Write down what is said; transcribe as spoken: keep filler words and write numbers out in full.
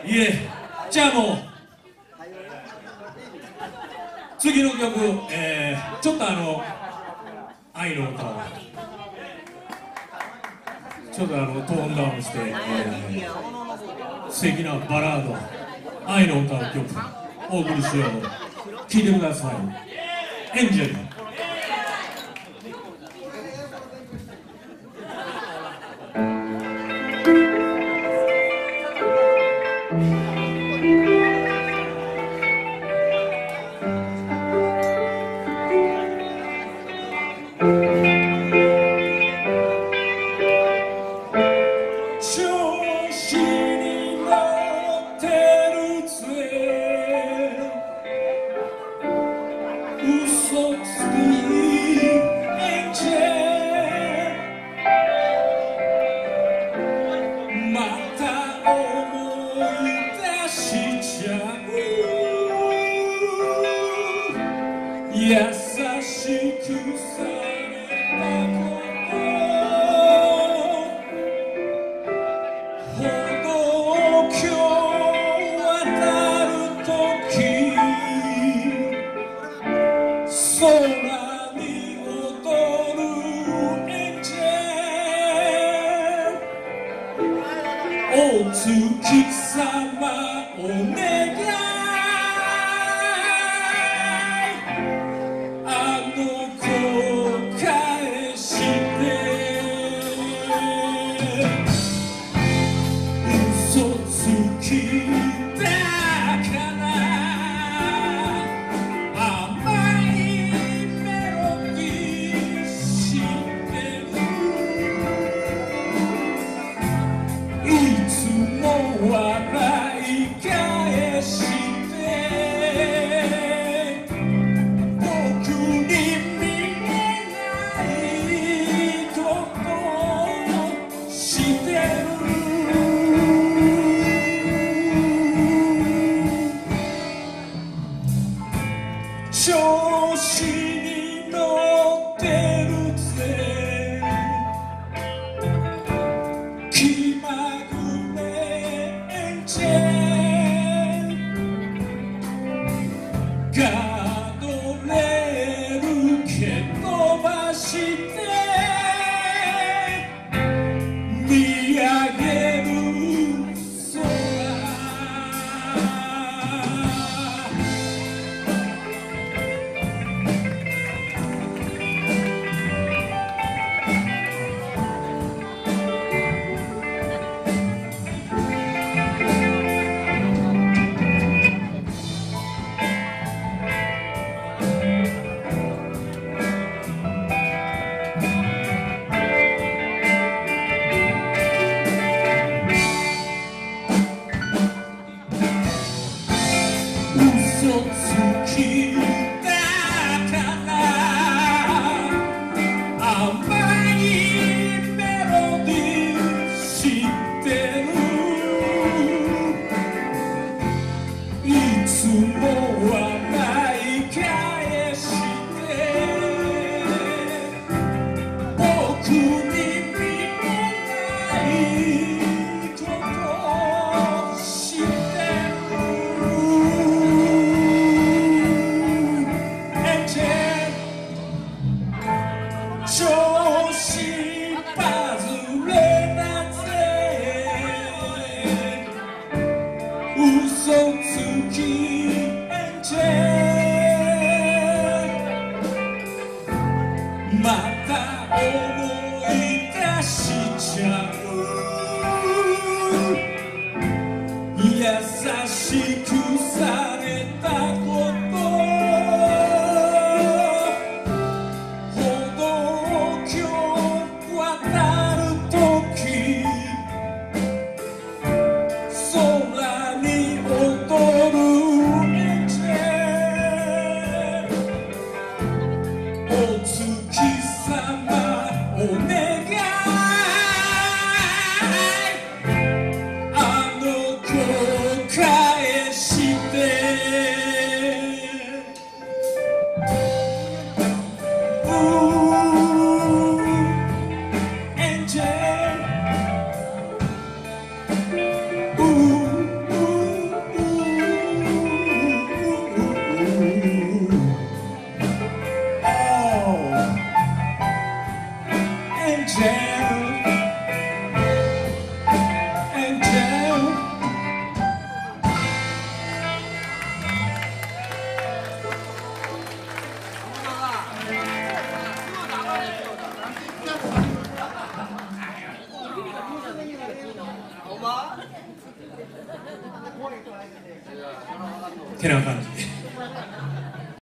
いえ、じゃあもう次の曲、えー、ちょっとあの愛の歌をちょっとあのトーンダウンして、えー、素敵なバラード愛の歌を曲お送りしよう。聴いてください。エンジェル。優しくされたこと歩道橋渡るとき空に踊るエンジェルお月様お願い調子に乗ってるぜ気まぐれエンジェルガードレール蹴飛ばして見上げる空嘘つきだから甘いメロディー知ってるいつも笑い返して僕に見えないこと知って調子バズれだぜ嘘つきエンジェルまた思い出しちゃう優しくされたことお月様お願いあの子返してな感じ